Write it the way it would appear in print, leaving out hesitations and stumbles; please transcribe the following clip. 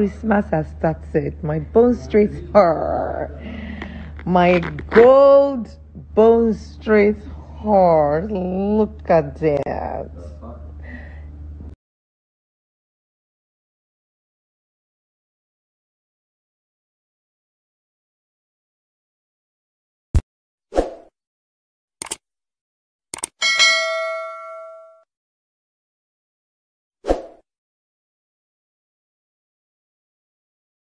Christmas has started. My bone straight hair. My gold bone straight hair. Look at that.